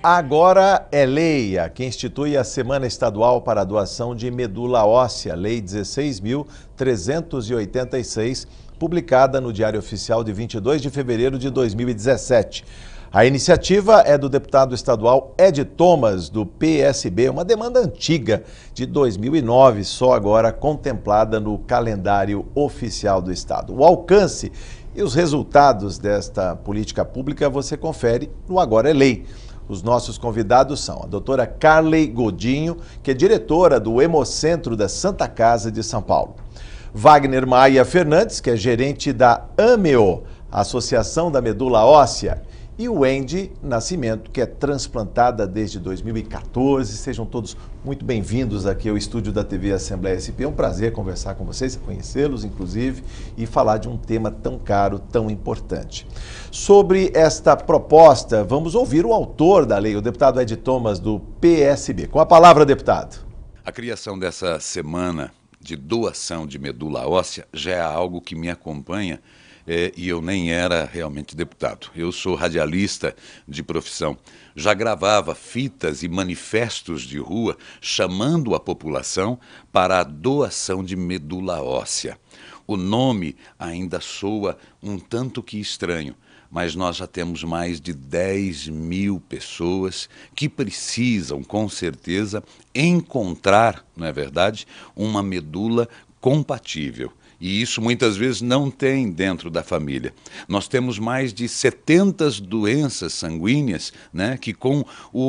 Agora é lei, a que institui a Semana Estadual para a Doação de Medula Óssea, Lei 16.386, publicada no Diário Oficial de 22 de fevereiro de 2017. A iniciativa é do deputado estadual Ed Thomas, do PSB, uma demanda antiga de 2009, só agora contemplada no calendário oficial do Estado. O alcance e os resultados desta política pública você confere no Agora é Lei. Os nossos convidados são a doutora Carley Godinho, que é diretora do Hemocentro da Santa Casa de São Paulo. Wagner Maia Fernandes, que é gerente da AMEO, Associação da Medula Óssea. E o Wendy Nascimento, que é transplantada desde 2014. Sejam todos muito bem-vindos aqui ao estúdio da TV Assembleia SP. É um prazer conversar com vocês, conhecê-los, inclusive, e falar de um tema tão caro, tão importante. Sobre esta proposta, vamos ouvir o autor da lei, o deputado Ed Thomas, do PSB. Com a palavra, deputado. A criação dessa semana de doação de medula óssea já é algo que me acompanha e eu nem era realmente deputado. Eu sou radialista de profissão. Já gravava fitas e manifestos de rua chamando a população para a doação de medula óssea. O nome ainda soa um tanto que estranho, mas nós já temos mais de 10 mil pessoas que precisam, com certeza, encontrar, não é verdade, uma medula compatível. E isso muitas vezes não tem dentro da família. Nós temos mais de 70 doenças sanguíneas, né, que com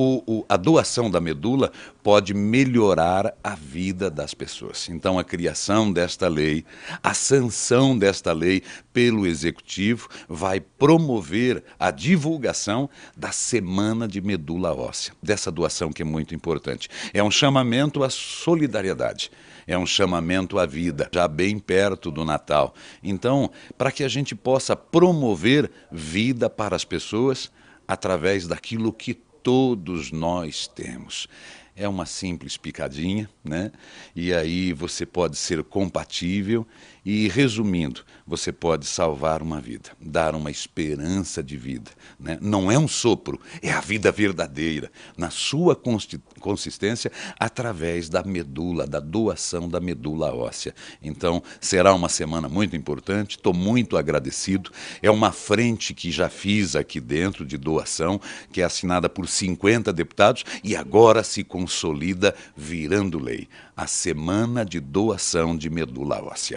a doação da medula pode melhorar a vida das pessoas. Então a criação desta lei, a sanção desta lei pelo Executivo vai promover a divulgação da Semana de Medula Óssea, dessa doação que é muito importante. É um chamamento à solidariedade. É um chamamento à vida, já bem perto do Natal. Então, para que a gente possa promover vida para as pessoas através daquilo que todos nós temos. É uma simples picadinha, né? E aí você pode ser compatível e, resumindo, você pode salvar uma vida, dar uma esperança de vida, né? Não é um sopro, é a vida verdadeira, na sua consistência, através da medula, da doação da medula óssea. Então, será uma semana muito importante, estou muito agradecido. É uma frente que já fiz aqui dentro de doação, que é assinada por 50 deputados e agora se consolida virando lei. A Semana de Doação de Medula Óssea.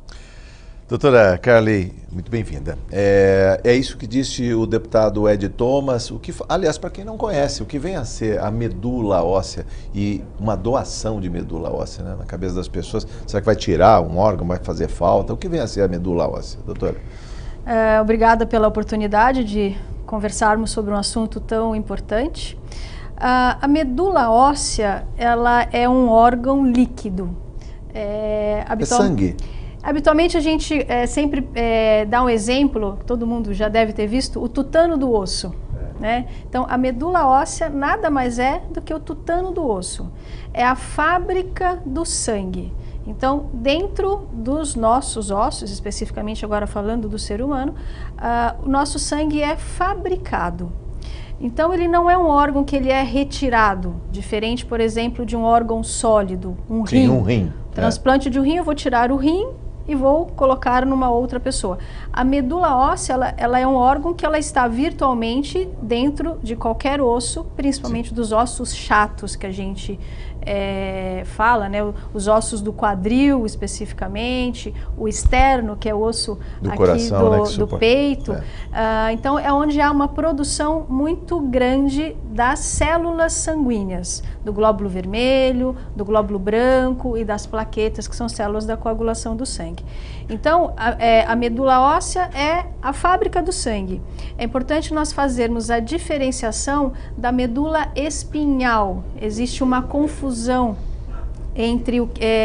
Doutora Carley, muito bem-vinda. É isso que disse o deputado Ed Thomas, aliás, para quem não conhece, o que vem a ser a medula óssea e uma doação de medula óssea, né, na cabeça das pessoas. Será que vai tirar um órgão, vai fazer falta? O que vem a ser a medula óssea, doutora? Obrigada pela oportunidade de conversarmos sobre um assunto tão importante. A medula óssea, ela é um órgão líquido. É sangue? Habitualmente a gente sempre dá um exemplo, todo mundo já deve ter visto, o tutano do osso. Né? Então a medula óssea nada mais é do que o tutano do osso. É a fábrica do sangue. Então dentro dos nossos ossos, especificamente agora falando do ser humano, o nosso sangue é fabricado. Então ele não é um órgão que ele é retirado, diferente, por exemplo, de um órgão sólido, um rim. Sim, um rim. Transplante de um rim, eu vou tirar o rim e vou colocar numa outra pessoa. A medula óssea, ela é um órgão que ela está virtualmente dentro de qualquer osso, principalmente dos ossos chatos que a gente fala, né? Os ossos do quadril especificamente, o externo, que é o osso do aqui coração, né, do peito. Então é onde há uma produção muito grande das células sanguíneas, do glóbulo vermelho, do glóbulo branco e das plaquetas, que são células da coagulação do sangue. Então a medula óssea é a fábrica do sangue. É importante nós fazermos a diferenciação da medula espinhal. Existe uma confusão entre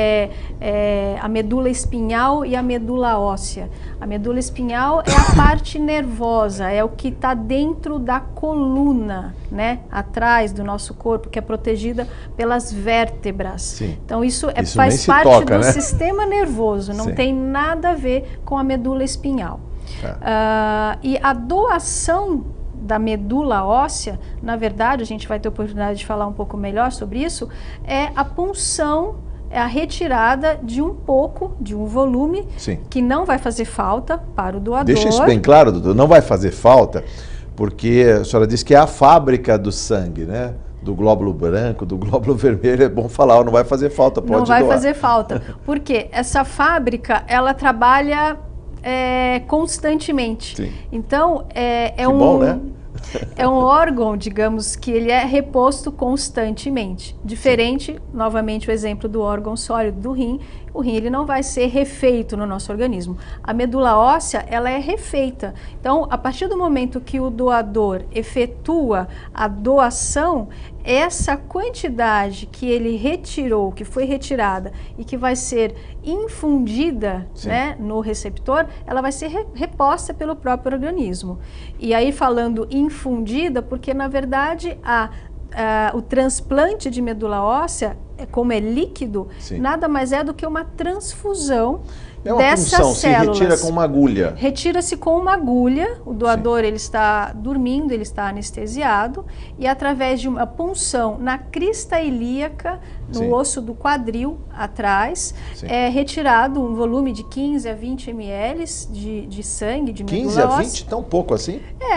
a medula espinhal e a medula óssea. A medula espinhal é a parte nervosa, é o que está dentro da coluna, né? Atrás do nosso corpo, que é protegida pelas vértebras. Sim. Então isso faz parte toca, do né? sistema nervoso, não Sim. tem nada a ver com a medula espinhal. E a doação da medula óssea, na verdade, a gente vai ter oportunidade de falar um pouco melhor sobre isso, é a punção, é a retirada de um pouco, de um volume, Sim. que não vai fazer falta para o doador. Deixa isso bem claro, doutor, não vai fazer falta, porque a senhora disse que é a fábrica do sangue, né? Do glóbulo branco, do glóbulo vermelho, é bom falar, não vai fazer falta, pode doar. Não vai fazer falta, porque essa fábrica, ela trabalha constantemente. Sim. Então, bom, né? É um órgão, digamos, que ele é reposto constantemente. Diferente, novamente, o exemplo do órgão sólido do rim. O rim ele não vai ser refeito no nosso organismo. A medula óssea, ela é refeita. Então, a partir do momento que o doador efetua a doação, essa quantidade que ele retirou, que foi retirada e que vai ser infundida, né, no receptor, ela vai ser reposta pelo próprio organismo. E aí falando infundida, porque na verdade o transplante de medula óssea, como é líquido, Sim. nada mais é do que uma transfusão É uma dessas punção, células. se retira com uma agulha. Retira-se com uma agulha, o doador Sim. ele está dormindo, ele está anestesiado, e através de uma punção na crista ilíaca, no Sim. osso do quadril atrás, Sim. é retirado um volume de 15 a 20 ml de sangue, de medula 15 a óssea. 20, tão pouco assim?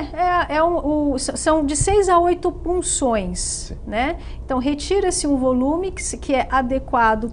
São de 6 a 8 punções, né? Então, retira-se um volume que é adequado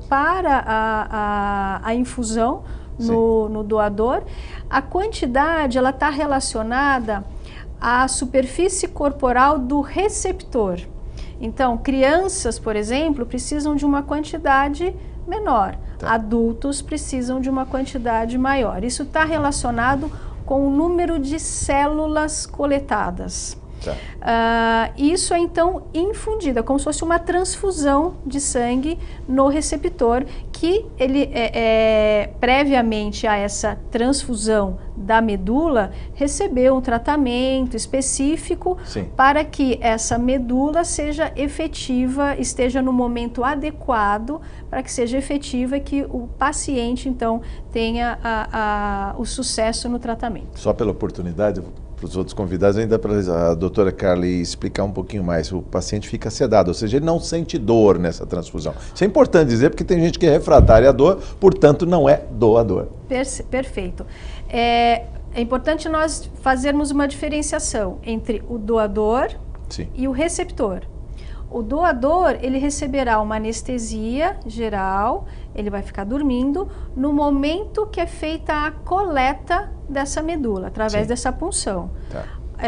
para a infusão no doador. A quantidade, ela está relacionada à superfície corporal do receptor. Então, crianças, por exemplo, precisam de uma quantidade menor. Tá. Adultos precisam de uma quantidade maior. Isso está relacionado com o número de células coletadas. Tá. Isso é então infundida, como se fosse uma transfusão de sangue no receptor, que ele previamente a essa transfusão da medula recebeu um tratamento específico. Sim. Para que essa medula seja efetiva, esteja no momento adequado, para que seja efetiva e que o paciente então tenha o sucesso no tratamento. Só pela oportunidade, para os outros convidados, ainda para a doutora Carly explicar um pouquinho mais. O paciente fica sedado, ou seja, ele não sente dor nessa transfusão. Isso é importante dizer, porque tem gente que é refratária à dor, portanto não é doador. Perfeito. É importante nós fazermos uma diferenciação entre o doador Sim. e o receptor. O doador, ele receberá uma anestesia geral, ele vai ficar dormindo no momento que é feita a coleta dessa medula, através Sim. dessa punção. Tá.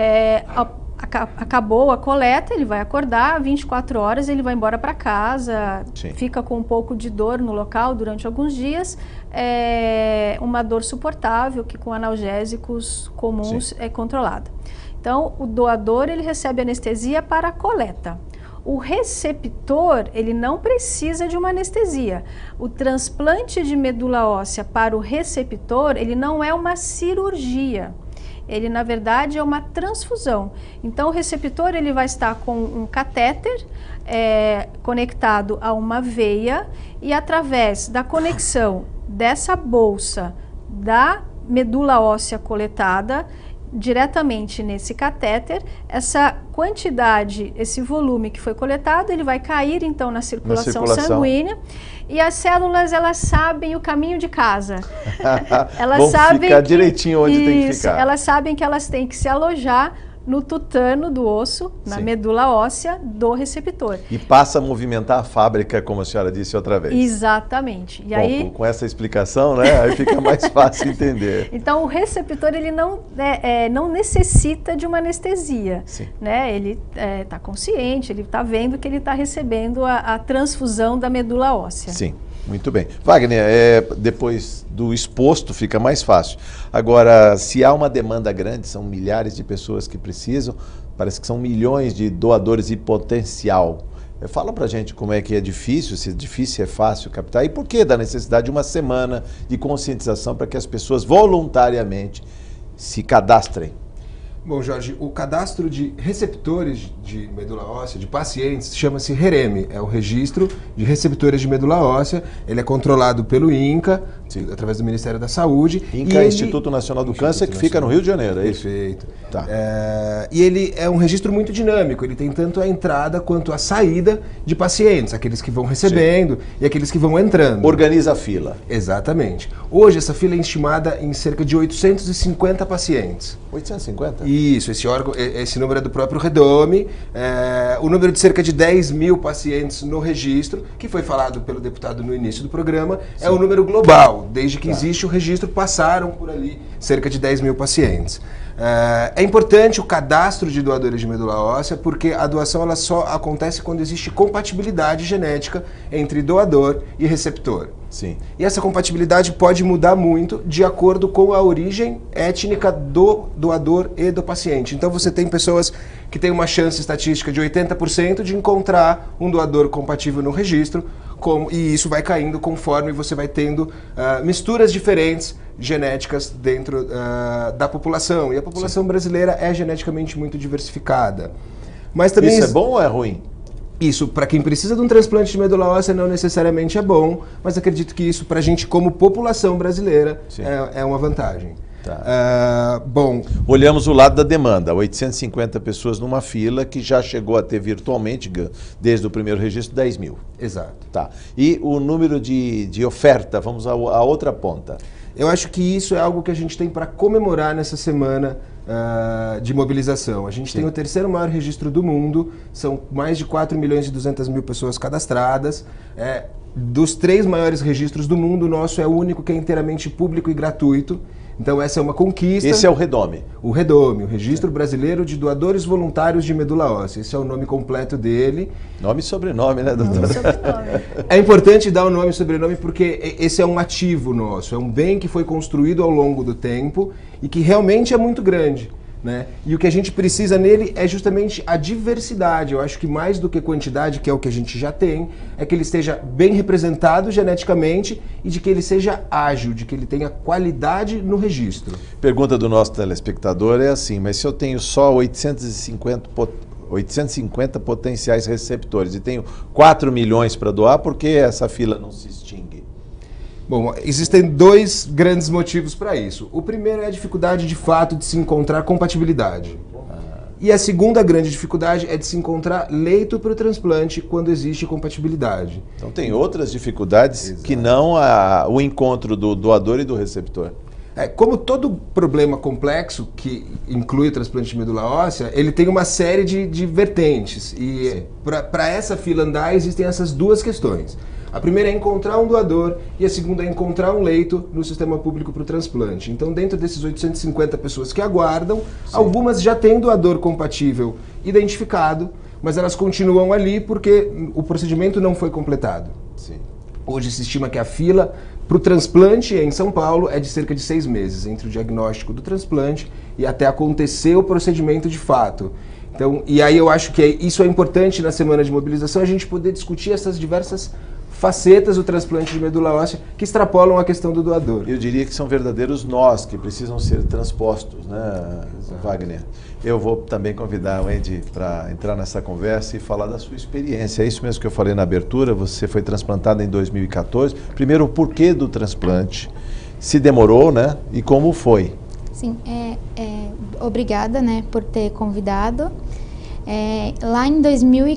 Acabou a coleta, ele vai acordar, 24 horas ele vai embora para casa, Sim. fica com um pouco de dor no local durante alguns dias, uma dor suportável que com analgésicos comuns Sim. é controlada. Então, o doador, ele recebe anestesia para a coleta. O receptor, ele não precisa de uma anestesia. O transplante de medula óssea para o receptor, ele não é uma cirurgia. Ele, na verdade, é uma transfusão. Então, o receptor, ele vai estar com um catéter conectado a uma veia e através da conexão dessa bolsa da medula óssea coletada, diretamente nesse catéter, essa quantidade, esse volume que foi coletado, ele vai cair então na circulação sanguínea, e as células, elas sabem o caminho de casa. Elas vão sabem ficar direitinho onde tem que ficar. Elas sabem que elas têm que se alojar no tutano do osso, na medula óssea do receptor. E passa a movimentar a fábrica, como a senhora disse outra vez. Exatamente. E bom, aí, com essa explicação, né, aí fica mais fácil entender. Então, o receptor, ele não necessita de uma anestesia. Sim. Né? Ele está consciente, ele está vendo que ele está recebendo a transfusão da medula óssea. Sim. Muito bem. Wagner, depois do exposto fica mais fácil. Agora, se há uma demanda grande, são milhares de pessoas que precisam, parece que são milhões de doadores em potencial. Fala pra gente como é que é difícil, se é difícil, é fácil captar e por que da necessidade de uma semana de conscientização para que as pessoas voluntariamente se cadastrem. Bom, Jorge, o cadastro de receptores de medula óssea, de pacientes, chama-se REREME, é o Registro de Receptores de Medula Óssea. Ele é controlado pelo INCA, através do Ministério da Saúde. INCA, Instituto Nacional do Câncer, que fica no Rio de Janeiro, é isso? Perfeito. Tá. E ele é um registro muito dinâmico, ele tem tanto a entrada quanto a saída de pacientes, aqueles que vão recebendo e aqueles que vão entrando. Organiza a fila. Exatamente. Hoje essa fila é estimada em cerca de 850 pacientes. 850? Isso, esse número é do próprio Redome. O número de cerca de 10 mil pacientes no registro, que foi falado pelo deputado no início do programa, é o número global. Desde que existe o registro, passaram por ali cerca de 10 mil pacientes. É importante o cadastro de doadores de medula óssea, porque a doação ela só acontece quando existe compatibilidade genética entre doador e receptor. Sim. E essa compatibilidade pode mudar muito de acordo com a origem étnica do doador e do paciente. Então você tem pessoas que têm uma chance estatística de 80% de encontrar um doador compatível no registro, e isso vai caindo conforme você vai tendo misturas diferentes genéticas dentro da população. E a população brasileira é geneticamente muito diversificada. Mas também isso é bom ou é ruim? Isso, para quem precisa de um transplante de medula óssea, não necessariamente é bom, mas acredito que isso, para a gente, como população brasileira, é uma vantagem. Tá. Bom, olhamos o lado da demanda, 850 pessoas numa fila que já chegou a ter virtualmente, desde o primeiro registro, 10 mil. Exato. Tá. E o número de oferta, vamos à outra ponta. Eu acho que isso é algo que a gente tem para comemorar nessa semana de mobilização. A gente tem o terceiro maior registro do mundo, são mais de 4 milhões e 200 mil pessoas cadastradas. Dos 3 maiores registros do mundo, o nosso é o único que é inteiramente público e gratuito. Então essa é uma conquista. Esse é o Redome. O Redome, o Registro Brasileiro de Doadores Voluntários de Medula Óssea. Esse é o nome completo dele. Nome e sobrenome, né, doutor? Nome e sobrenome. É importante dar o nome e sobrenome porque esse é um ativo nosso, é um bem que foi construído ao longo do tempo e que realmente é muito grande. Né? E o que a gente precisa nele é justamente a diversidade. Eu acho que mais do que quantidade, que é o que a gente já tem, é que ele esteja bem representado geneticamente e de que ele seja ágil, de que ele tenha qualidade no registro. Pergunta do nosso telespectador é assim, mas se eu tenho só 850 potenciais receptores e tenho 4 milhões para doar, por que essa fila não se extingue? Bom, existem 2 grandes motivos para isso. O primeiro é a dificuldade, de fato, de se encontrar compatibilidade. E a segunda grande dificuldade é de se encontrar leito para o transplante quando existe compatibilidade. Então tem outras dificuldades que não o encontro do doador e do receptor. Como todo problema complexo que inclui o transplante de medula óssea, ele tem uma série de vertentes. E para essa fila andar, existem essas 2 questões. A primeira é encontrar um doador e a segunda é encontrar um leito no sistema público para o transplante. Então, dentro desses 850 pessoas que aguardam, algumas já têm doador compatível identificado, mas elas continuam ali porque o procedimento não foi completado. Sim. Hoje se estima que a fila para o transplante em São Paulo é de cerca de 6 meses, entre o diagnóstico do transplante e até acontecer o procedimento de fato. Então, e aí eu acho que isso é importante na semana de mobilização, a gente poder discutir essas diversas facetas do transplante de medula óssea que extrapolam a questão do doador. Eu diria que são verdadeiros nós que precisam ser transpostos, né, Wagner? Eu vou também convidar o Andy para entrar nessa conversa e falar da sua experiência. É isso mesmo que eu falei na abertura, você foi transplantado em 2014. Primeiro, o porquê do transplante? Se demorou, né? E como foi? Sim, obrigada, né, por ter convidado. Lá em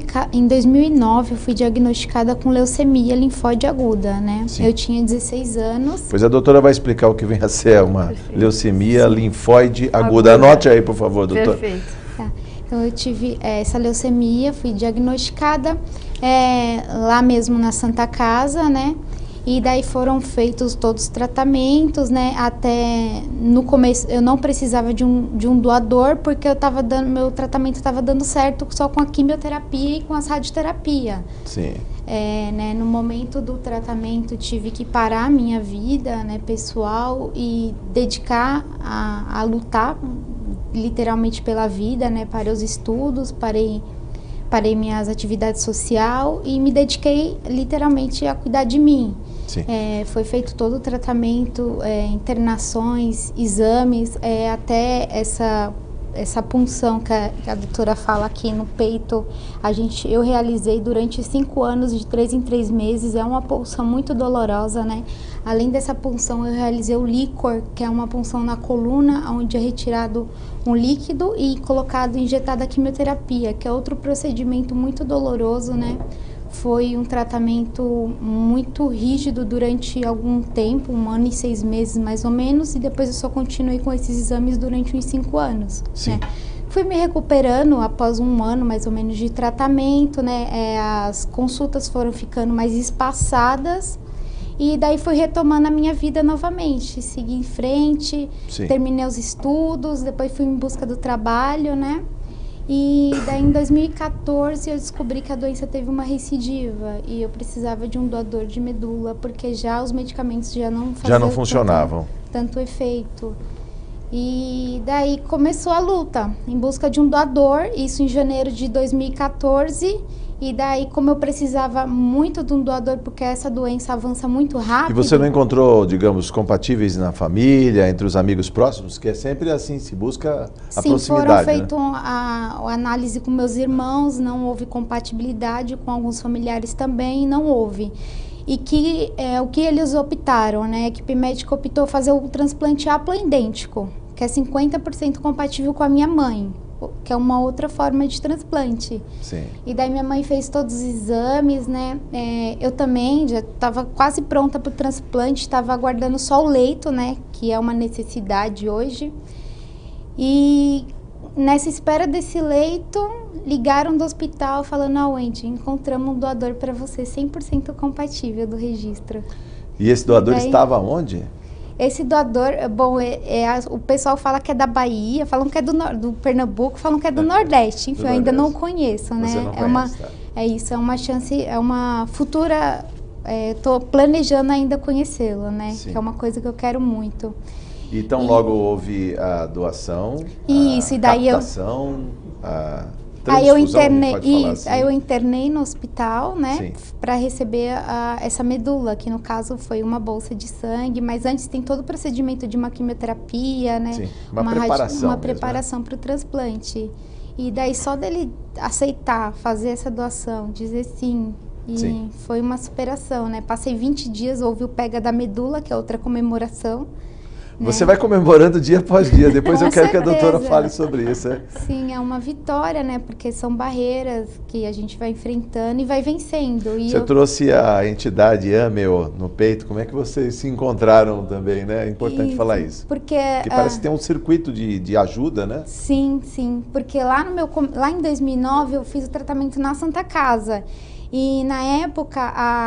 2009 eu fui diagnosticada com leucemia linfóide aguda, né? Sim. Eu tinha 16 anos. Pois a doutora vai explicar o que vem a ser uma leucemia linfóide aguda. Anote aí, por favor, doutora. Perfeito. Tá. Então eu tive essa leucemia, fui diagnosticada lá mesmo na Santa Casa, né? E daí foram feitos todos os tratamentos, né? Até no começo eu não precisava de um doador, porque meu tratamento estava dando certo só com a quimioterapia e com as radioterapia. Sim. Né, no momento do tratamento tive que parar a minha vida, né, pessoal, e dedicar a lutar literalmente pela vida, né? Parei os estudos, parei minhas atividades sociais e me dediquei literalmente a cuidar de mim. Sim. Foi feito todo o tratamento, internações, exames, até essa punção que a doutora fala aqui no peito, eu realizei durante 5 anos, de 3 em 3 meses. É uma punção muito dolorosa, né? Além dessa punção, eu realizei o líquor, que é uma punção na coluna, onde é retirado um líquido e colocado, injetado a quimioterapia, que é outro procedimento muito doloroso, né? Foi um tratamento muito rígido durante algum tempo, 1 ano e 6 meses mais ou menos, e depois eu só continuei com esses exames durante uns 5 anos. Sim. Né? Fui me recuperando após 1 ano mais ou menos de tratamento, né? As consultas foram ficando mais espaçadas e daí fui retomando a minha vida novamente, segui em frente, Sim. terminei os estudos, depois fui em busca do trabalho, né? E daí em 2014 eu descobri que a doença teve uma recidiva e eu precisava de um doador de medula, porque já os medicamentos já não funcionavam. Tanto efeito. E daí começou a luta em busca de um doador, isso em janeiro de 2014. E daí, como eu precisava muito de um doador, porque essa doença avança muito rápido... E você não encontrou, digamos, compatíveis na família, entre os amigos próximos? Que é sempre assim, se busca a proximidade. Sim, foram feitas a análise com meus irmãos, não houve compatibilidade, com alguns familiares também, não houve. E o que eles optaram, né? A equipe médica optou fazer o transplante haploidêntico, que é 50% compatível com a minha mãe, que é uma outra forma de transplante. Sim. E daí minha mãe fez todos os exames, né? Eu também já estava quase pronta para o transplante, estava aguardando só o leito, né? Que é uma necessidade hoje. E nessa espera desse leito, ligaram do hospital falando: Wendy, encontramos um doador para você 100% compatível do registro. E esse doador estava onde? Esse doador, bom, o pessoal fala que é da Bahia, falam que é do Pernambuco, falam que é do Nordeste. Enfim, eu ainda não conheço, né? Você não conhece, tá? É uma chance, é uma futura... Estou planejando ainda conhecê-lo, né? Sim. Que é uma coisa que eu quero muito. Então logo houve a doação, isso, e daí captação, a Aí eu assim. internei no hospital, né, para receber essa medula, que no caso foi uma bolsa de sangue, mas antes tem todo o procedimento de uma quimioterapia, né, Sim, uma preparação para o transplante. E daí só dele aceitar fazer essa doação, dizer sim, e foi uma superação, né? Passei 20 dias, houve o pega da medula, que é outra comemoração. Você vai comemorando dia após dia, depois eu quero que a doutora fale sobre isso. Sim, é uma vitória, né? Porque são barreiras que a gente vai enfrentando e vai vencendo. E você trouxe a entidade Ameo no peito, como é que vocês se encontraram também, né? É importante falar isso. Porque parece que tem um circuito de ajuda, né? Sim, porque lá em 2009 eu fiz o tratamento na Santa Casa. E na época,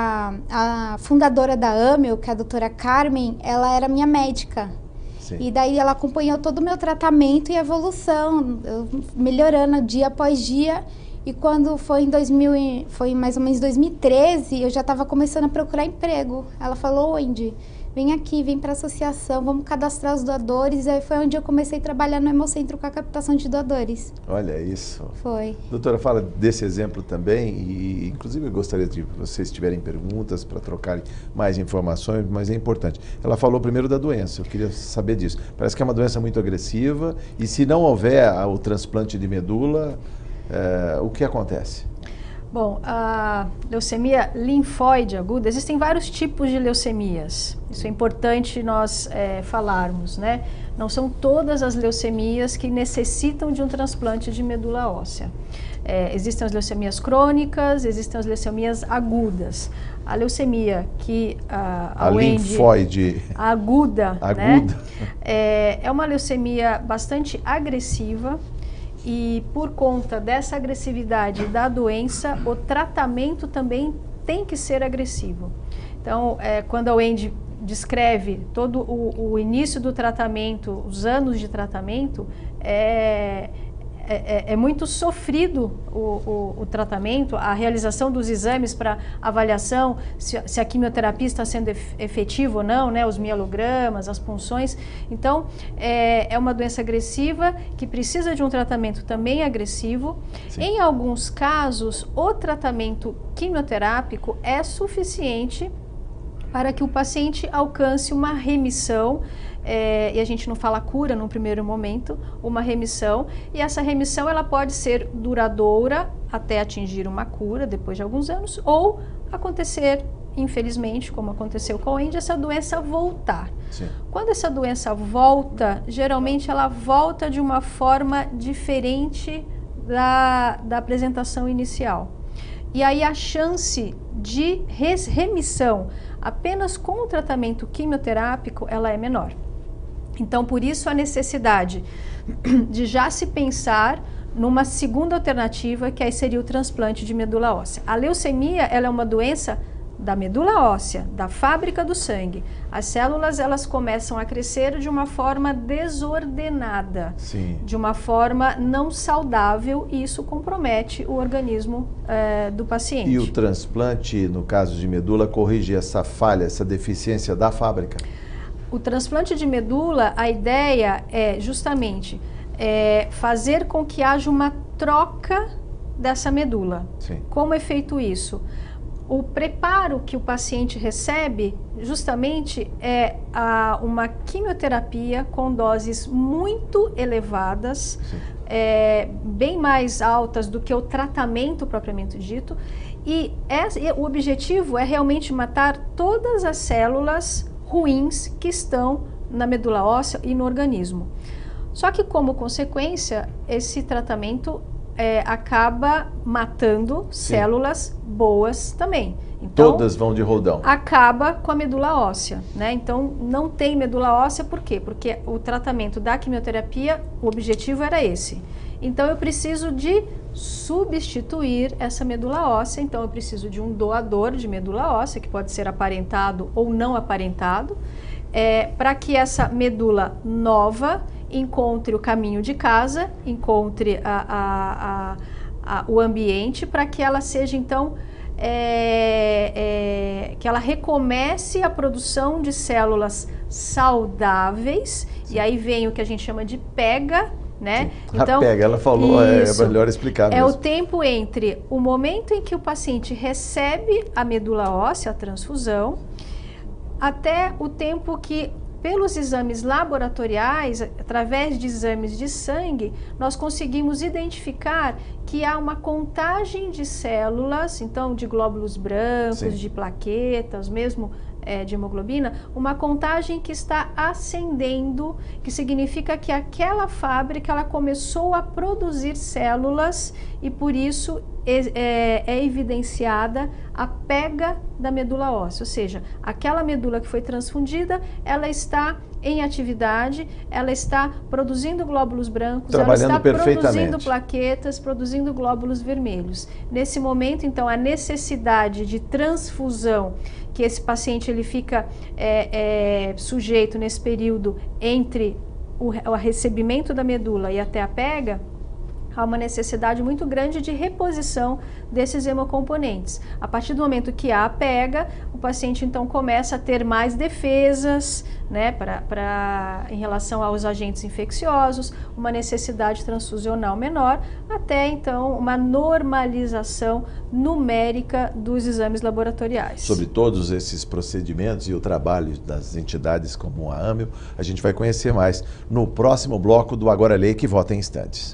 a fundadora da Ameo, que é a doutora Carmen, ela era minha médica. Sim. E daí ela acompanhou todo o meu tratamento e evolução, eu melhorando dia após dia. E quando foi foi mais ou menos 2013, eu já estava começando a procurar emprego. Ela falou: Wendy, vem aqui, vem para a associação, vamos cadastrar os doadores. E aí foi onde eu comecei a trabalhar no Hemocentro com a captação de doadores. Olha isso. Foi. Doutora, fala desse exemplo também e inclusive eu gostaria de vocês tiverem perguntas para trocarem mais informações, mas é importante. Ela falou primeiro da doença, eu queria saber disso. Parece que é uma doença muito agressiva e se não houver o transplante de medula, o que acontece? Bom, a leucemia linfóide aguda, existem vários tipos de leucemias. Isso é importante nós falarmos, né? Não são todas as leucemias que necessitam de um transplante de medula óssea. Existem as leucemias crônicas, existem as leucemias agudas. A leucemia que a linfóide aguda. Né? É uma leucemia bastante agressiva. E por conta dessa agressividade da doença, o tratamento também tem que ser agressivo. Então, quando a Wendy descreve todo o início do tratamento, os anos de tratamento, é muito sofrido o tratamento, a realização dos exames para avaliação se a quimioterapia está sendo efetiva ou não, né, os mielogramas, as punções. Então, é uma doença agressiva que precisa de um tratamento também agressivo. Sim. Em alguns casos, o tratamento quimioterápico é suficiente para que o paciente alcance uma remissão, e a gente não fala cura num primeiro momento, uma remissão, e essa remissão ela pode ser duradoura até atingir uma cura depois de alguns anos, ou acontecer, infelizmente, como aconteceu com a Índia, essa doença voltar. Sim. Quando essa doença volta, geralmente ela volta de uma forma diferente da apresentação inicial. E aí a chance de remissão apenas com o tratamento quimioterápico, ela é menor. Então, por isso a necessidade de já se pensar numa segunda alternativa, que aí seria o transplante de medula óssea. A leucemia, ela é uma doença da medula óssea, da fábrica do sangue. As células, elas começam a crescer de uma forma desordenada, Sim. de uma forma não saudável, e isso compromete o organismo do paciente. E o transplante, no caso de medula, corrige essa falha, essa deficiência da fábrica? O transplante de medula, a ideia é justamente fazer com que haja uma troca dessa medula. Sim. Como é feito isso? O preparo que o paciente recebe justamente é uma quimioterapia com doses muito elevadas, bem mais altas do que o tratamento propriamente dito, e o objetivo é realmente matar todas as células ruins que estão na medula óssea e no organismo. Só que, como consequência, esse tratamento acaba matando células boas também. Então, todas vão de roldão. Acaba com a medula óssea, né? Então, não tem medula óssea, por quê? Porque o tratamento da quimioterapia, o objetivo era esse. Então, eu preciso de substituir essa medula óssea, então eu preciso de um doador de medula óssea, que pode ser aparentado ou não aparentado, para que essa medula nova encontre o caminho de casa, encontre o ambiente, para que ela seja, então, que ela recomece a produção de células saudáveis. Sim. E aí vem o que a gente chama de pega, né? Então, a pega, ela falou, isso, é melhor explicar mesmo. É o tempo entre o momento em que o paciente recebe a medula óssea, a transfusão, até o tempo que, pelos exames laboratoriais, através de exames de sangue, nós conseguimos identificar que há uma contagem de células, então de glóbulos brancos, sim, de plaquetas, mesmo de hemoglobina, uma contagem que está ascendendo, que significa que aquela fábrica ela começou a produzir células e por isso é evidenciada a pega da medula óssea, ou seja, aquela medula que foi transfundida, ela está em atividade, ela está produzindo glóbulos brancos, ela está produzindo plaquetas, produzindo glóbulos vermelhos. Nesse momento, então, a necessidade de transfusão, que esse paciente ele fica sujeito nesse período entre o recebimento da medula e até a pega, há uma necessidade muito grande de reposição desses hemocomponentes. A partir do momento que há a pega, o paciente então começa a ter mais defesas, né, em relação aos agentes infecciosos, uma necessidade transfusional menor, até então uma normalização numérica dos exames laboratoriais. Sobre todos esses procedimentos e o trabalho das entidades como a AMEL, a gente vai conhecer mais no próximo bloco do Agora Lei, que vota em instantes.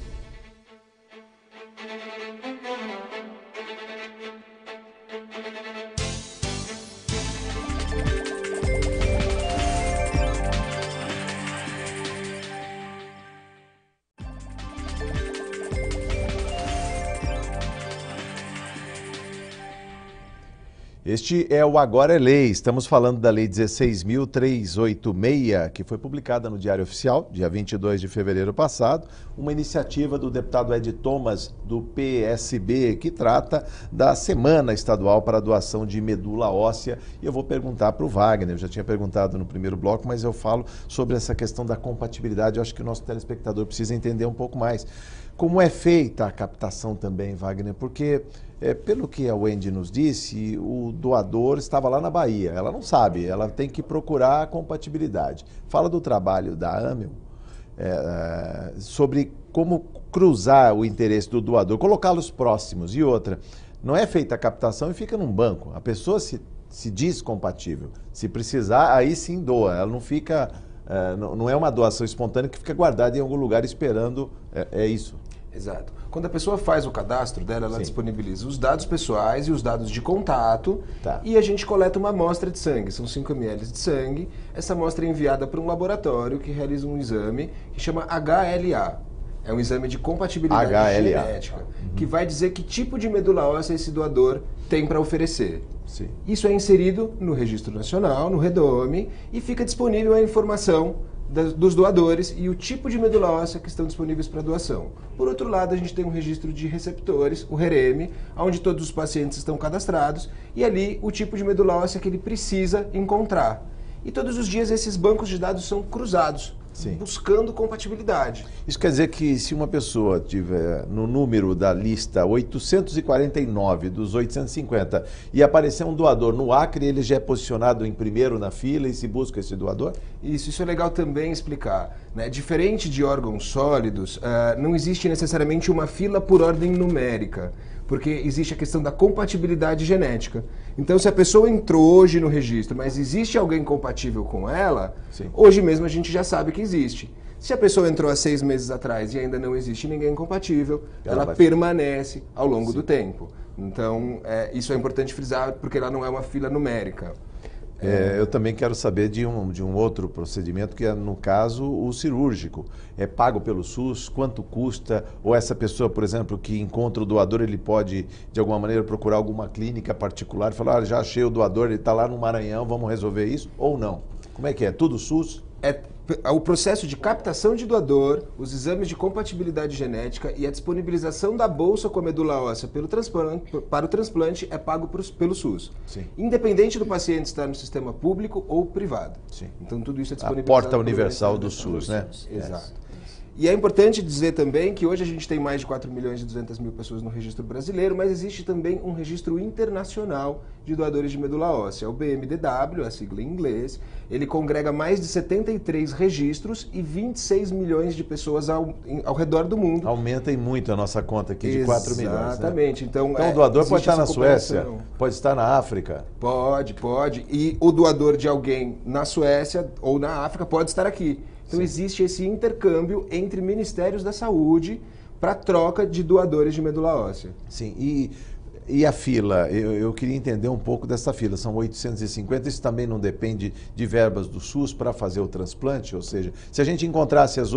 Este é o Agora é Lei. Estamos falando da Lei 16.386, que foi publicada no Diário Oficial, dia 22 de fevereiro passado, uma iniciativa do deputado Ed Thomas, do PSB, que trata da Semana Estadual para a Doação de Medula Óssea. E eu vou perguntar para o Wagner, eu já tinha perguntado no primeiro bloco, mas eu falo sobre essa questão da compatibilidade. Eu acho que o nosso telespectador precisa entender um pouco mais. Como é feita a captação também, Wagner? Porque, pelo que a Wendy nos disse, o doador estava lá na Bahia. Ela não sabe, ela tem que procurar a compatibilidade. Fala do trabalho da AMEL, sobre como cruzar o interesse do doador, colocá-los próximos. E outra, não é feita a captação e fica num banco. A pessoa, se se diz compatível. Se precisar, aí sim doa. Ela não fica, não é uma doação espontânea que fica guardada em algum lugar esperando, é isso. Exato. Quando a pessoa faz o cadastro dela, ela Sim. disponibiliza os dados pessoais e os dados de contato, Tá. e a gente coleta uma amostra de sangue, são 5 ml de sangue. Essa amostra é enviada para um laboratório que realiza um exame que chama HLA. É um exame de compatibilidade HLA. genética, que vai dizer que tipo de medula óssea esse doador tem para oferecer. Sim. Isso é inserido no Registro Nacional, no REDOME, e fica disponível a informação dos doadores e o tipo de medula óssea que estão disponíveis para doação. Por outro lado, a gente tem um registro de receptores, o REREME, onde todos os pacientes estão cadastrados, e ali o tipo de medula óssea que ele precisa encontrar. E todos os dias esses bancos de dados são cruzados, Sim. buscando compatibilidade. Isso quer dizer que se uma pessoa tiver no número da lista 849 dos 850 e aparecer um doador no Acre, ele já é posicionado em primeiro na fila e se busca esse doador? Isso é legal também explicar, né? Diferente de órgãos sólidos, não existe necessariamente uma fila por ordem numérica, porque existe a questão da compatibilidade genética. Então, se a pessoa entrou hoje no registro, mas existe alguém compatível com ela, Sim. hoje mesmo a gente já sabe que existe. Se a pessoa entrou há 6 meses atrás e ainda não existe ninguém compatível, ela permanece ao longo do tempo. Então, isso é importante frisar, porque ela não é uma fila numérica. Eu também quero saber de um outro procedimento, que é, no caso, o cirúrgico. É pago pelo SUS? Quanto custa? Ou essa pessoa, por exemplo, que encontra o doador, ele pode, de alguma maneira, procurar alguma clínica particular e falar, já achei o doador, ele está lá no Maranhão, vamos resolver isso? Ou não? Como é que é? Tudo SUS? O processo de captação de doador, os exames de compatibilidade genética e a disponibilização da bolsa com a medula óssea para o transplante é pago pelo SUS. Sim. Independente do paciente estar no sistema público ou privado. Sim. Então tudo isso é A disponibilizado. porta universal do SUS, né? Exato. E é importante dizer também que hoje a gente tem mais de 4.200.000 pessoas no registro brasileiro, mas existe também um registro internacional de doadores de medula óssea, o BMDW, a sigla em inglês. Ele congrega mais de 73 registros e 26 milhões de pessoas ao redor do mundo. Aumenta em muito a nossa conta aqui de 4 milhões. Exatamente. Né? Então o doador pode estar na comparação. Suécia, pode estar na África. Pode. E o doador de alguém na Suécia ou na África pode estar aqui. Então existe esse intercâmbio entre ministérios da saúde para troca de doadores de medula óssea. Sim, e a fila? Eu queria entender um pouco dessa fila. São 850, isso também não depende de verbas do SUS para fazer o transplante? Ou seja, se a gente encontrasse as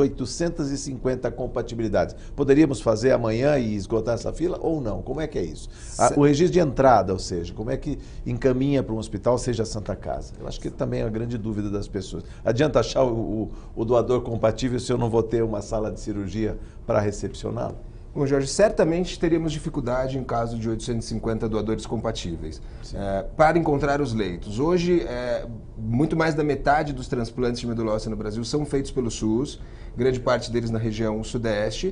850 compatibilidades, poderíamos fazer amanhã e esgotar essa fila ou não? Como é que é isso? O registro de entrada, ou seja, como é que encaminha para um hospital, seja a Santa Casa? Eu acho que também é a grande dúvida das pessoas. Adianta achar o doador compatível se eu não vou ter uma sala de cirurgia para recepcioná-lo? Bom, Jorge, certamente teríamos dificuldade em caso de 850 doadores compatíveis para encontrar os leitos. Hoje, muito mais da metade dos transplantes de medula óssea no Brasil são feitos pelo SUS, grande parte deles na região sudeste,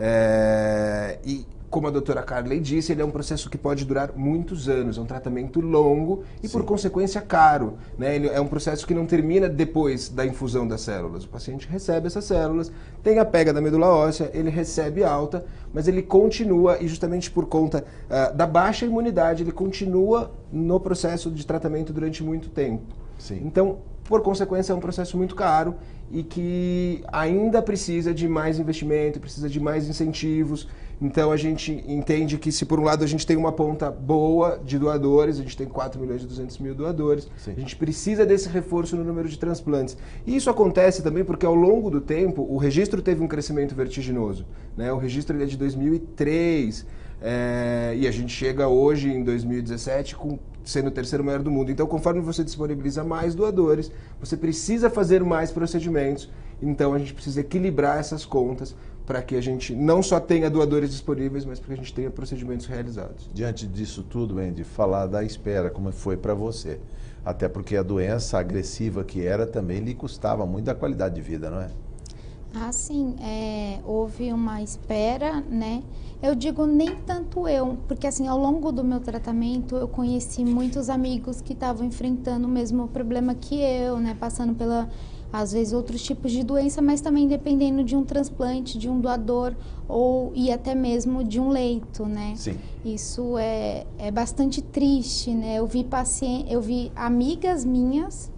e como a doutora Carley disse, ele é um processo que pode durar muitos anos, é um tratamento longo e, por consequência, caro. Né? Ele é um processo que não termina depois da infusão das células. O paciente recebe essas células, tem a pega da medula óssea, ele recebe alta, mas ele continua, e justamente por conta da baixa imunidade, ele continua no processo de tratamento durante muito tempo. Sim. Então, por consequência, é um processo muito caro e que ainda precisa de mais investimento, precisa de mais incentivos. Então, a gente entende que se por um lado a gente tem uma ponta boa de doadores, a gente tem 4.200.000 doadores, Sim. a gente precisa desse reforço no número de transplantes. E isso acontece também porque ao longo do tempo o registro teve um crescimento vertiginoso. Né? O registro ele é de 2003 e a gente chega hoje em 2017 sendo o terceiro maior do mundo. Então, conforme você disponibiliza mais doadores, você precisa fazer mais procedimentos. Então, a gente precisa equilibrar essas contas para que a gente não só tenha doadores disponíveis, mas para que a gente tenha procedimentos realizados. Diante disso tudo, Andy, falar da espera, como foi para você. Até porque a doença agressiva que era também lhe custava muito da qualidade de vida, não é? Ah, sim. Houve uma espera, né? Eu digo nem tanto eu, porque assim, ao longo do meu tratamento, eu conheci muitos amigos que estavam enfrentando o mesmo problema que eu, né? Passando pela às vezes outros tipos de doença, mas também dependendo de um transplante, de um doador e até mesmo de um leito, né? Sim. Isso é bastante triste, né? Eu vi amigas minhas,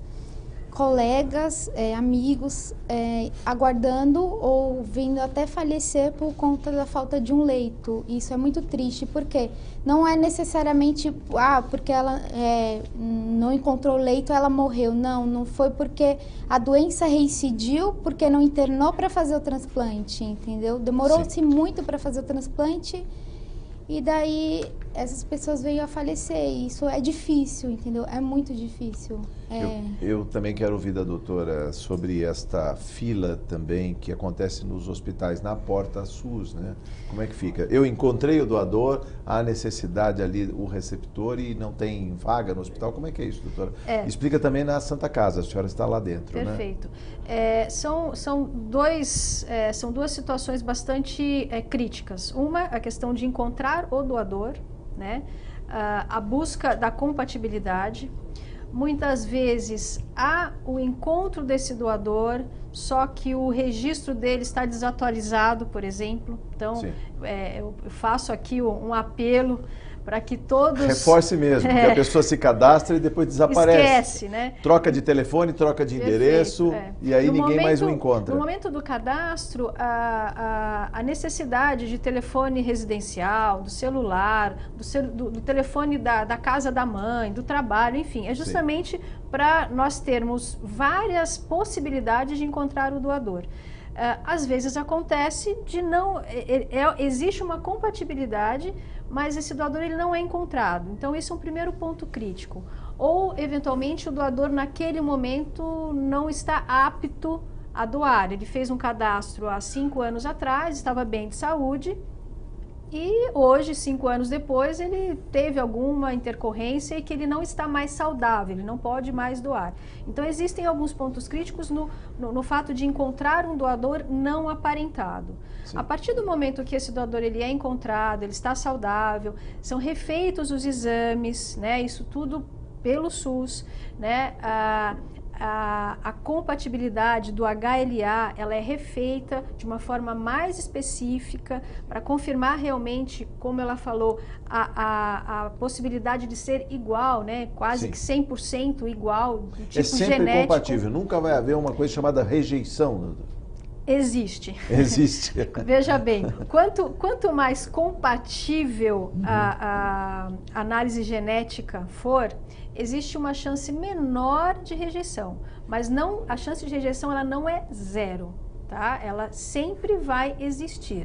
colegas, amigos, aguardando ou vindo até falecer por conta da falta de um leito. Isso é muito triste, porque não é necessariamente, porque ela não encontrou leito, ela morreu. Não foi porque a doença reincidiu, porque não internou para fazer o transplante, entendeu? Demorou-se muito para fazer o transplante e daí essas pessoas veio a falecer. Isso é difícil, entendeu? É muito difícil. Eu também quero ouvir da doutora sobre esta fila também que acontece nos hospitais na porta SUS, né? Como é que fica? Eu encontrei o doador, há necessidade ali, o receptor, e não tem vaga no hospital. Como é que é isso, doutora? Explica também na Santa Casa, a senhora está lá dentro, Perfeito. Né? São duas situações bastante críticas. Uma, a questão de encontrar o doador, né? A busca da compatibilidade. Muitas vezes há o encontro desse doador, só que o registro dele está desatualizado, por exemplo. Então, eu faço aqui um apelo para que todos... Reforce mesmo, que a pessoa se cadastra e depois desaparece. Esquece, né? Troca de telefone, troca de endereço, e aí ninguém mais o encontra. No momento do cadastro, a necessidade de telefone residencial, do celular, do telefone da casa da mãe, do trabalho, enfim, é justamente para nós termos várias possibilidades de encontrar o doador. Às vezes acontece de não... existe uma compatibilidade, mas esse doador ele não é encontrado. Então, esse é um primeiro ponto crítico. Ou, eventualmente, o doador naquele momento não está apto a doar. Ele fez um cadastro há 5 anos atrás, estava bem de saúde, e hoje, 5 anos depois, ele teve alguma intercorrência e que ele não está mais saudável, ele não pode mais doar. Então, existem alguns pontos críticos no fato de encontrar um doador não aparentado. Sim. A partir do momento que esse doador ele é encontrado, ele está saudável, são refeitos os exames, né, isso tudo pelo SUS, né, a compatibilidade do HLA, ela é refeita de uma forma mais específica para confirmar realmente, como ela falou, a possibilidade de ser igual, né? Quase que 100% igual, do tipo genético. É sempre compatível, nunca vai haver uma coisa chamada rejeição, doutor. Existe. Existe. Veja bem, quanto mais compatível a análise genética for, existe uma chance menor de rejeição, mas não, a chance de rejeição ela não é zero, tá? Ela sempre vai existir.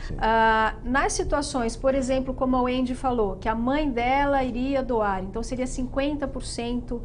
Nas situações, por exemplo, como a Wendy falou, que a mãe dela iria doar, então seria 50%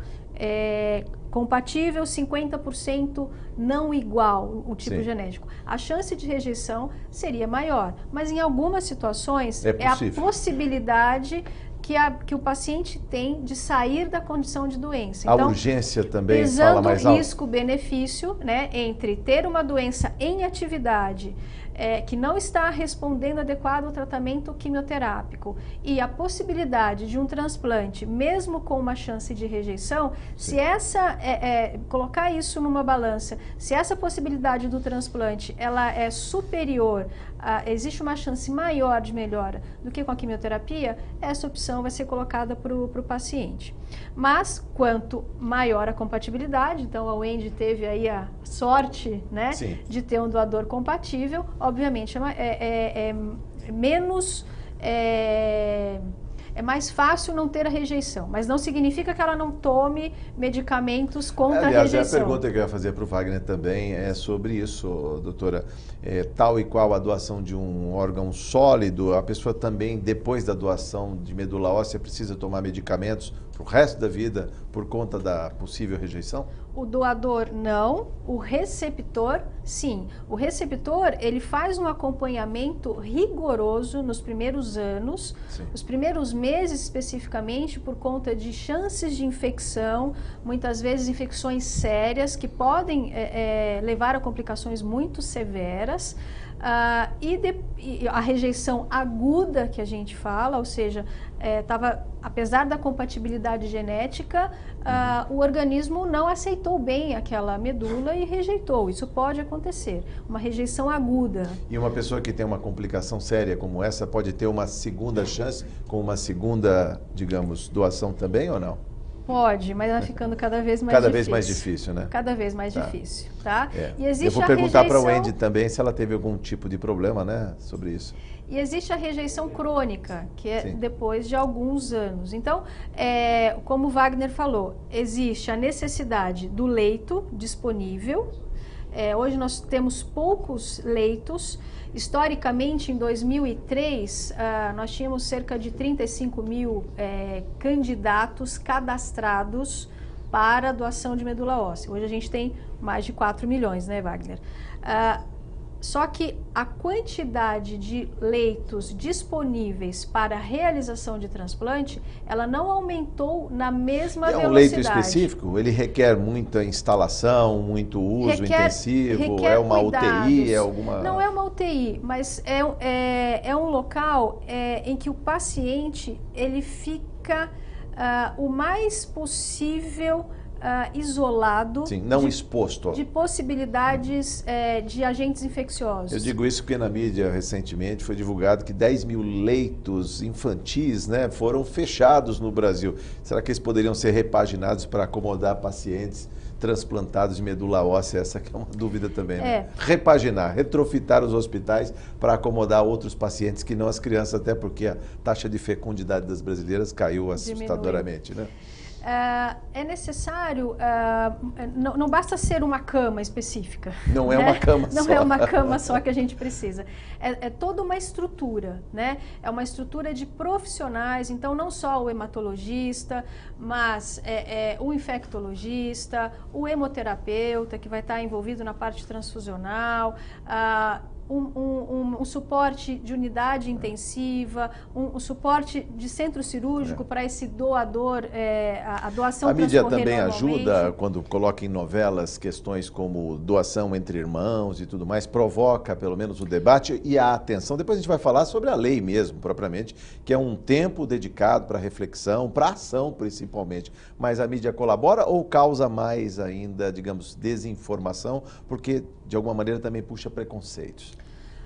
compatível, 50% não igual o tipo genético. A chance de rejeição seria maior, mas em algumas situações é a possibilidade que o paciente tem de sair da condição de doença. Então, a urgência também fala mais alto. Risco-benefício, né, entre ter uma doença em atividade que não está respondendo adequado ao tratamento quimioterápico e a possibilidade de um transplante, mesmo com uma chance de rejeição, se essa colocar isso numa balança, se essa possibilidade do transplante ela é superior, existe uma chance maior de melhora do que com a quimioterapia, essa opção vai ser colocada para o paciente. Mas quanto maior a compatibilidade, então a Wendy teve aí a sorte, né, de ter um doador compatível, obviamente é mais fácil não ter a rejeição, mas não significa que ela não tome medicamentos contra a rejeição. A pergunta que eu ia fazer para o Wagner também é sobre isso, doutora. Tal e qual a doação de um órgão sólido, a pessoa também, depois da doação de medula óssea, precisa tomar medicamentos para o resto da vida por conta da possível rejeição? O doador não, o receptor sim. O receptor ele faz um acompanhamento rigoroso nos primeiros anos, os primeiros meses especificamente, por conta de chances de infecção, muitas vezes infecções sérias que podem levar a complicações muito severas. E a rejeição aguda que a gente fala, ou seja, apesar da compatibilidade genética, o organismo não aceitou bem aquela medula e rejeitou. Isso pode acontecer, uma rejeição aguda. E uma pessoa que tem uma complicação séria como essa pode ter uma segunda chance com uma segunda, digamos, doação também ou não? Pode, mas vai ficando cada vez mais Cada difícil. vez mais difícil, né? Cada vez mais difícil, tá? E existe Eu vou perguntar para a Wendy também se ela teve algum tipo de problema, né, sobre isso. E existe a rejeição crônica, que é depois de alguns anos. Então, como o Wagner falou, existe a necessidade do leito disponível. Hoje nós temos poucos leitos. Historicamente, em 2003, nós tínhamos cerca de 35 mil candidatos cadastrados para doação de medula óssea. Hoje a gente tem mais de 4 milhões, né, Wagner? Só que a quantidade de leitos disponíveis para a realização de transplante, ela não aumentou na mesma velocidade. É um leito específico? Ele requer muita instalação, muito uso intensivo? É uma cuidados. UTI? É alguma... Não é uma UTI, mas é um local em que o paciente ele fica o mais possível isolado, sim, não exposto de possibilidades de agentes infecciosos. Eu digo isso porque na mídia recentemente foi divulgado que 10 mil leitos infantis, né, foram fechados no Brasil. Será que eles poderiam ser repaginados para acomodar pacientes transplantados de medula óssea? Essa que é uma dúvida também, né? Repaginar, retrofitar os hospitais para acomodar outros pacientes que não as crianças, até porque a taxa de fecundidade das brasileiras caiu assustadoramente, né? É necessário, não basta ser uma cama específica. Não é uma cama só. Não é uma cama só que a gente precisa. É toda uma estrutura, né? É uma estrutura de profissionais, então não só o hematologista, mas o infectologista, o hemoterapeuta, que vai estar envolvido na parte transfusional, um suporte de unidade intensiva, um suporte de centro cirúrgico para esse doador, a doação transcorrer normalmente. A mídia também ajuda quando coloca em novelas questões como doação entre irmãos e tudo mais, provoca pelo menos o debate e a atenção. Depois a gente vai falar sobre a lei mesmo, propriamente, que é um tempo dedicado para reflexão, para ação principalmente. Mas a mídia colabora ou causa mais ainda, digamos, desinformação, porque de alguma maneira também puxa preconceitos?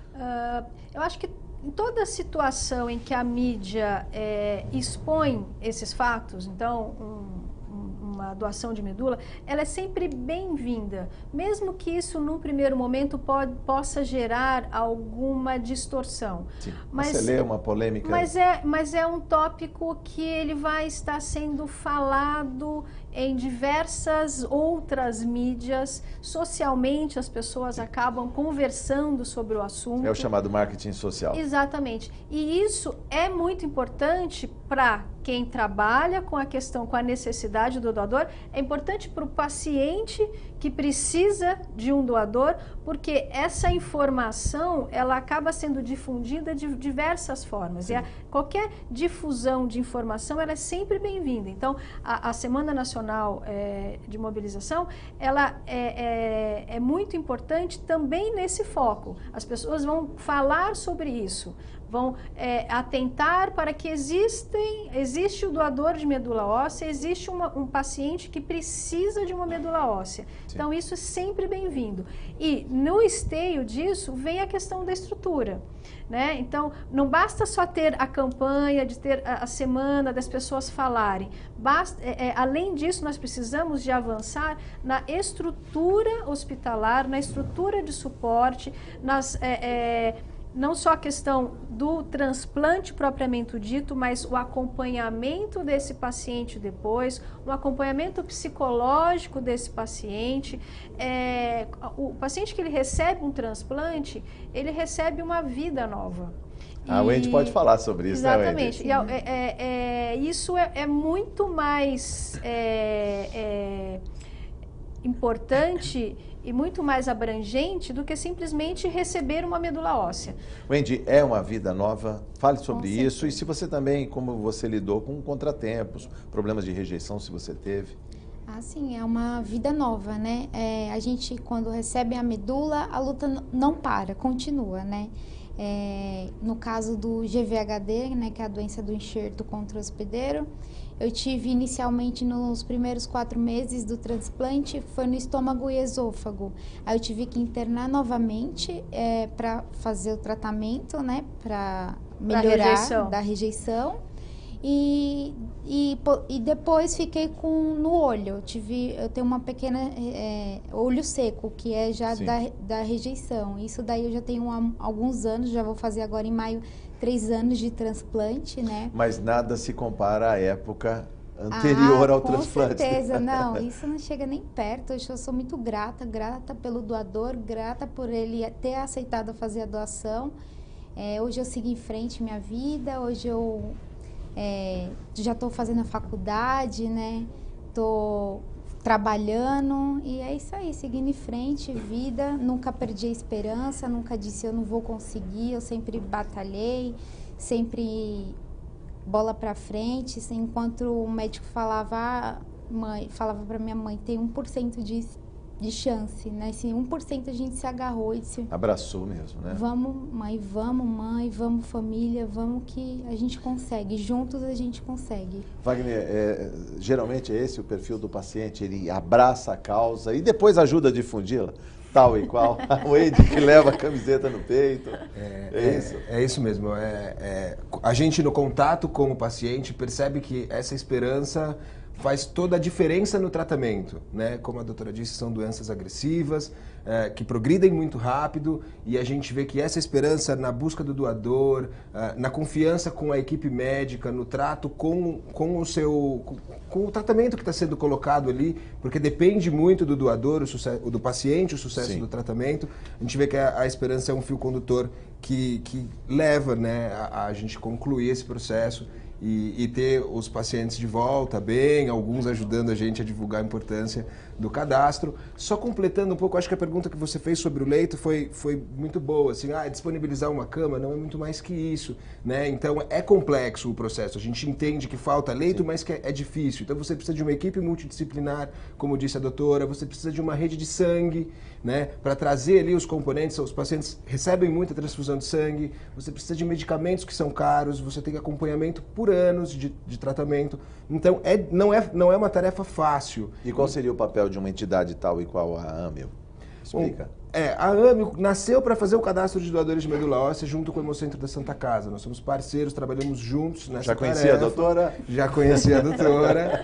Eu acho que em toda situação em que a mídia expõe esses fatos, então uma doação de medula, ela é sempre bem-vinda, mesmo que isso num primeiro momento possa gerar alguma distorção. Sim. Você lê uma polêmica... Mas é um tópico que ele vai estar sendo falado em diversas outras mídias. Socialmente, as pessoas acabam conversando sobre o assunto. É o chamado marketing social. Exatamente. E isso é muito importante para quem trabalha com a questão, com a necessidade do doador. É importante para o paciente que precisa de um doador, porque essa informação, ela acaba sendo difundida de diversas formas. Sim. E qualquer difusão de informação, ela é sempre bem-vinda. Então, a Semana Nacional de Mobilização, ela é muito importante também nesse foco. As pessoas vão falar sobre isso, vão atentar para que existe o doador de medula óssea, existe um paciente que precisa de uma medula óssea. Sim. Então, isso é sempre bem-vindo. E no esteio disso, vem a questão da estrutura, né? Então, não basta só ter a campanha, de ter a semana das pessoas falarem. Além disso, nós precisamos de avançar na estrutura hospitalar, na estrutura de suporte, não só a questão do transplante propriamente dito, mas o acompanhamento desse paciente depois, o acompanhamento psicológico desse paciente. O paciente que ele recebe um transplante, ele recebe uma vida nova. A Wendy pode falar sobre isso, exatamente. né, Wendy? Isso é muito mais importante e muito mais abrangente do que simplesmente receber uma medula óssea. Wendy, é uma vida nova? Fale sobre isso. E se você também, como você lidou com contratempos, problemas de rejeição, se você teve? Assim, é uma vida nova, né? A gente, quando recebe a medula, a luta não para, continua, né? No caso do GVHD, né, que é a doença do enxerto contra o hospedeiro, eu tive inicialmente nos primeiros 4 meses do transplante, foi no estômago e esôfago. Aí eu tive que internar novamente para fazer o tratamento, né, para melhorar da rejeição. E depois fiquei no olho. Eu tenho uma pequena olho seco, que é já da rejeição. Isso daí eu já tenho há alguns anos, já vou fazer agora em maio 3 anos de transplante, né? Mas nada se compara à época anterior ao transplante. Com certeza, não, isso não chega nem perto. Eu sou muito grata pelo doador, grata por ele ter aceitado fazer a doação. Hoje eu sigo em frente minha vida, hoje eu já estou fazendo a faculdade, né? Estou trabalhando e é isso aí, seguindo em frente, vida. Nunca perdi a esperança, nunca disse eu não vou conseguir, eu sempre batalhei, sempre bola para frente. Enquanto o médico falava para minha mãe, tem 1% de chance, né? Esse 1% a gente se agarrou e disse... Abraçou mesmo, né? Vamos, mãe, vamos família, vamos que a gente consegue, juntos a gente consegue. Wagner, geralmente é esse o perfil do paciente, ele abraça a causa e depois ajuda a difundi-la, tal e qual. O Eide que leva a camiseta no peito, isso? É isso mesmo, a gente no contato com o paciente percebe que essa esperança faz toda a diferença no tratamento, né? Como a doutora disse, são doenças agressivas, que progridem muito rápido e a gente vê que essa esperança na busca do doador, na confiança com a equipe médica, no trato com o tratamento que está sendo colocado ali, porque depende muito do doador, do paciente, o sucesso do tratamento. A gente vê que a esperança é um fio condutor que leva, né, a gente concluir esse processo. E ter os pacientes de volta bem, alguns ajudando a gente a divulgar a importância do cadastro. Só completando um pouco, acho que a pergunta que você fez sobre o leito foi muito boa. Assim, disponibilizar uma cama não é muito mais que isso, né? Então é complexo o processo. A gente entende que falta leito, mas que é difícil. Então você precisa de uma equipe multidisciplinar, como disse a doutora, você precisa de uma rede de sangue, né, para trazer ali os componentes. Os pacientes recebem muita transfusão de sangue, você precisa de medicamentos que são caros, você tem acompanhamento por anos de tratamento. Então não é uma tarefa fácil. E qual seria o papel de uma entidade tal e qual a AMEL? Explica. A AMEL nasceu para fazer o cadastro de doadores de medula óssea junto com o Hemocentro da Santa Casa. Nós somos parceiros, trabalhamos juntos nessa tarefa. Já conhecia a doutora? Já conhecia a doutora.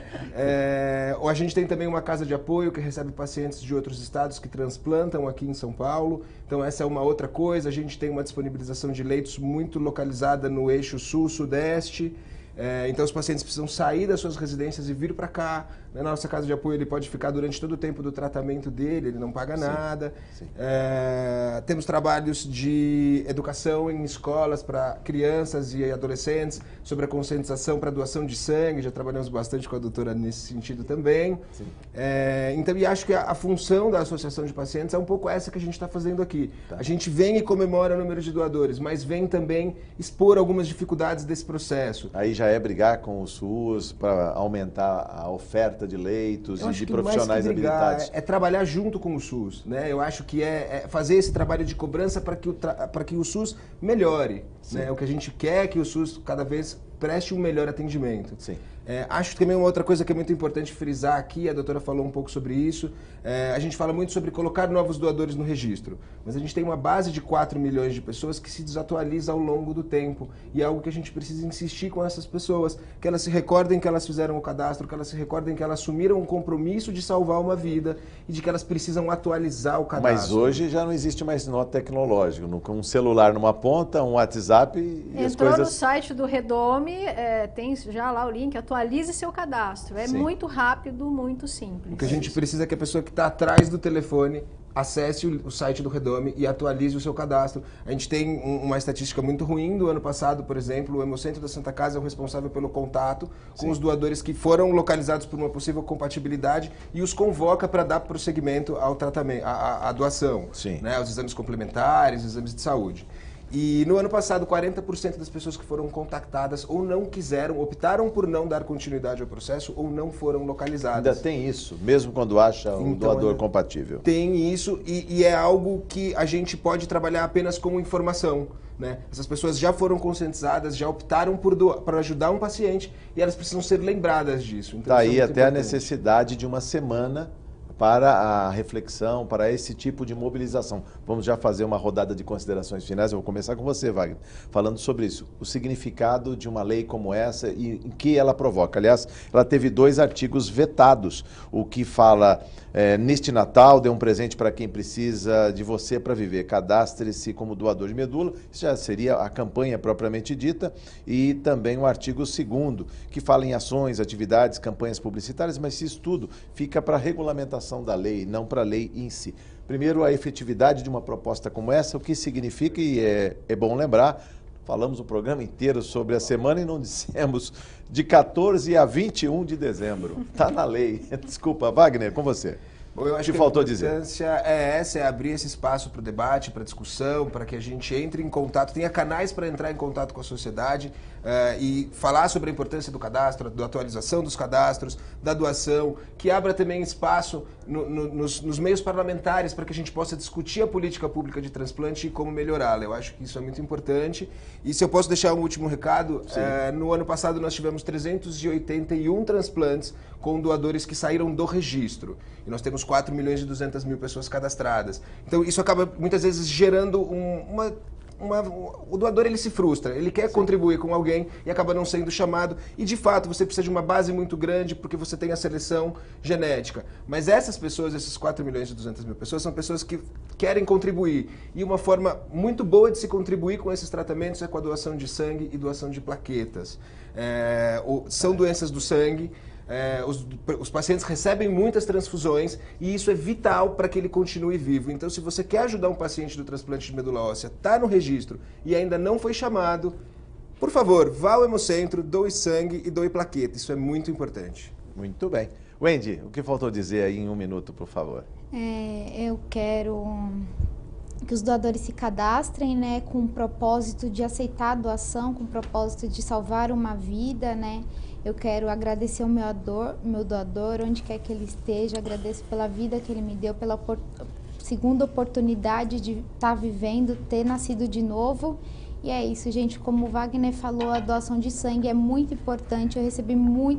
A gente tem também uma casa de apoio que recebe pacientes de outros estados que transplantam aqui em São Paulo. Então essa é uma outra coisa. A gente tem uma disponibilização de leitos muito localizada no eixo sul-sudeste. Então os pacientes precisam sair das suas residências e vir para cá. Na nossa casa de apoio ele pode ficar durante todo o tempo do tratamento dele, ele não paga nada. Sim. Temos trabalhos de educação em escolas para crianças e adolescentes sobre a conscientização para doação de sangue, já trabalhamos bastante com a doutora nesse sentido também. Então, e acho que a função da Associação de Pacientes é um pouco essa que a gente está fazendo aqui. A gente vem e comemora o número de doadores, mas vem também expor algumas dificuldades desse processo. Aí já é brigar com o SUS para aumentar a oferta de leitos e de profissionais habilitados. É trabalhar junto com o SUS, né? Eu acho que é fazer esse trabalho de cobrança para que o SUS melhore, né? O que a gente quer é que o SUS cada vez preste um melhor atendimento. Sim. Acho que também uma outra coisa que é muito importante frisar aqui, a doutora falou um pouco sobre isso, a gente fala muito sobre colocar novos doadores no registro, mas a gente tem uma base de 4 milhões de pessoas que se desatualiza ao longo do tempo, e é algo que a gente precisa insistir com essas pessoas, que elas se recordem que elas fizeram o cadastro, que elas se recordem que elas assumiram um compromisso de salvar uma vida e de que elas precisam atualizar o cadastro. Mas hoje já não existe mais nota tecnológica, com um celular numa ponta, um WhatsApp e as coisas... Entrou no site do Redome, tem já lá o link, atualize seu cadastro. É muito rápido, muito simples. O que a gente precisa é que a pessoa que está atrás do telefone acesse o site do Redome e atualize o seu cadastro. A gente tem uma estatística muito ruim do ano passado, por exemplo, o Hemocentro da Santa Casa é o responsável pelo contato com os doadores que foram localizados por uma possível compatibilidade e os convoca para dar prosseguimento ao tratamento, à doação, né, aos exames complementares, exames de saúde. E no ano passado, 40% das pessoas que foram contactadas ou não quiseram, optaram por não dar continuidade ao processo ou não foram localizadas. Ainda tem isso, mesmo quando acha um doador compatível. Tem isso e é algo que a gente pode trabalhar apenas como informação, né? Essas pessoas já foram conscientizadas, já optaram por ajudar um paciente e elas precisam ser lembradas disso. Então, daí até a necessidade de uma semana para a reflexão, para esse tipo de mobilização. Vamos já fazer uma rodada de considerações finais. Eu vou começar com você, Wagner, falando sobre isso. O significado de uma lei como essa e em que ela provoca. Aliás, ela teve 2 artigos vetados. O que fala, neste Natal, dê um presente para quem precisa de você para viver. Cadastre-se como doador de medula. Isso já seria a campanha propriamente dita. E também o artigo 2º, que fala em ações, atividades, campanhas publicitárias, mas isso tudo fica para regulamentação da lei, não para a lei em si. Primeiro, a efetividade de uma proposta como essa, o que significa, e é bom lembrar, falamos o programa inteiro sobre a semana e não dissemos de 14 a 21 de dezembro. Está na lei. Desculpa, Wagner, com você. Bom, eu acho que faltou a importância é essa, é abrir esse espaço para o debate, para a discussão, para que a gente entre em contato, tenha canais para entrar em contato com a sociedade e falar sobre a importância do cadastro, da atualização dos cadastros, da doação, que abra também espaço nos meios parlamentares para que a gente possa discutir a política pública de transplante e como melhorá-la. Eu acho que isso é muito importante. E se eu posso deixar um último recado, no ano passado nós tivemos 381 transplantes com doadores que saíram do registro. E nós temos 4.200.000 pessoas cadastradas. Então isso acaba muitas vezes gerando o doador ele se frustra, ele quer contribuir com alguém e acaba não sendo chamado e de fato você precisa de uma base muito grande porque você tem a seleção genética. Mas essas pessoas, esses 4.200.000 pessoas são pessoas que querem contribuir e uma forma muito boa de se contribuir com esses tratamentos é com a doação de sangue e doação de plaquetas. São doenças do sangue. Os pacientes recebem muitas transfusões e isso é vital para que ele continue vivo. Então, se você quer ajudar um paciente do transplante de medula óssea, está no registro e ainda não foi chamado, por favor, vá ao Hemocentro, doe sangue e doe plaqueta. Isso é muito importante. Muito bem. Wendy, o que faltou dizer aí em 1 minuto, por favor? Eu quero que os doadores se cadastrem, né, com o propósito de aceitar a doação, com o propósito de salvar uma vida, né. Eu quero agradecer ao meu doador, onde quer que ele esteja, agradeço pela vida que ele me deu, pela segunda oportunidade de estar vivendo, ter nascido de novo. E é isso, gente, como o Wagner falou, a doação de sangue é muito importante. Eu recebi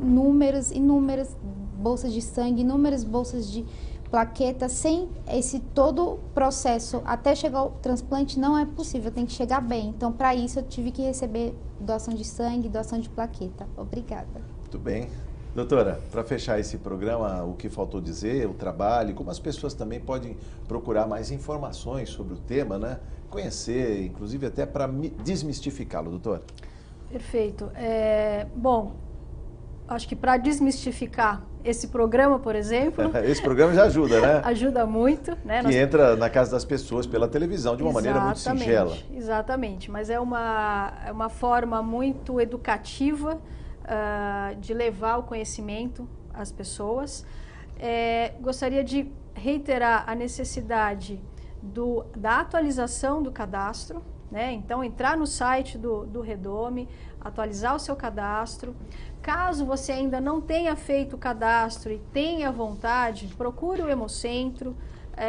inúmeras bolsas de sangue, inúmeras bolsas de plaqueta. Sem esse todo processo até chegar ao transplante não é possível, tem que chegar bem. Então, para isso, eu tive que receber doação de sangue, doação de plaqueta. Obrigada. Muito bem. Doutora, para fechar esse programa, o que faltou dizer, o trabalho, como as pessoas também podem procurar mais informações sobre o tema, né? Conhecer, inclusive até para desmistificá-lo, doutora. Perfeito. Bom, acho que para desmistificar esse programa, por exemplo... Esse programa já ajuda, né? Ajuda muito, né? Que entra na casa das pessoas pela televisão de uma maneira muito singela. Exatamente, mas é uma forma muito educativa de levar o conhecimento às pessoas. Gostaria de reiterar a necessidade da atualização do cadastro, né? Então, entrar no site do Redome, atualizar o seu cadastro. Caso você ainda não tenha feito o cadastro e tenha vontade, procure o Hemocentro,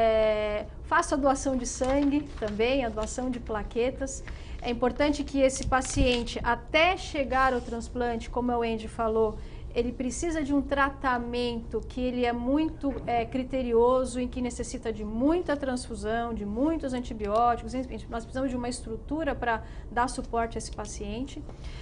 faça a doação de sangue também, a doação de plaquetas. É importante que esse paciente, até chegar ao transplante, como a Wendy falou, ele precisa de um tratamento que ele é muito criterioso, em que necessita de muita transfusão, de muitos antibióticos. Nós precisamos de uma estrutura para dar suporte a esse paciente.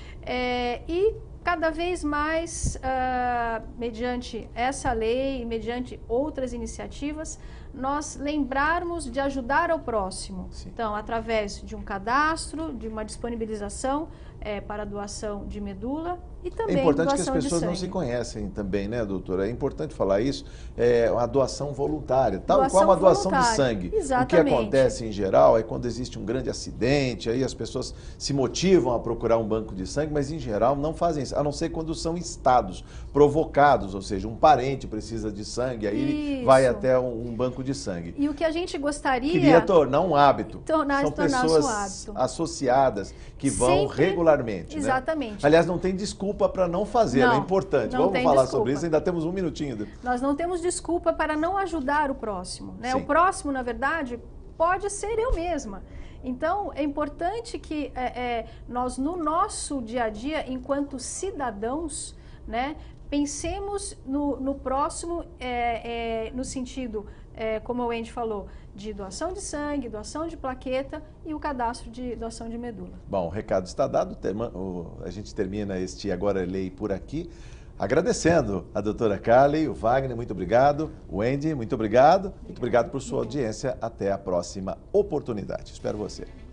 E cada vez mais, mediante essa lei e mediante outras iniciativas, nós lembrarmos de ajudar ao próximo. Sim. Então, através de um cadastro, de uma disponibilização para a doação de medula e também é importante que as doação de pessoas não sangue. se conhecem também, né, doutora? É importante falar isso. É uma doação voluntária, tal Doação qual uma doação de voluntária, sangue. exatamente. O que acontece em geral é quando existe um grande acidente, aí as pessoas se motivam a procurar um banco de sangue, mas em geral não fazem isso, a não ser quando são estados provocados, ou seja, um parente precisa de sangue, aí Isso. vai até um banco de sangue. E o que a gente gostaria... Queria tornar um hábito. Tornar-se São um pessoas hábito. associadas que vão Sempre, regularmente. exatamente. Né? Aliás, não tem desculpa para não fazer, Não, é importante. não Vamos tem falar desculpa. sobre isso, ainda temos um minutinho. Nós não temos desculpa para não ajudar o próximo, né? Sim. O próximo, na verdade, pode ser eu mesma. Então, é importante que nós, no nosso dia a dia, enquanto cidadãos, né, pensemos no próximo no sentido, como o Wendy falou, de doação de sangue, doação de plaqueta e o cadastro de doação de medula. Bom, o recado está dado, a gente termina este Agora é Lei por aqui. Agradecendo a doutora Carly, o Wagner, muito obrigado. O Wendy, muito obrigado. Muito obrigado por sua audiência. Até a próxima oportunidade. Espero você.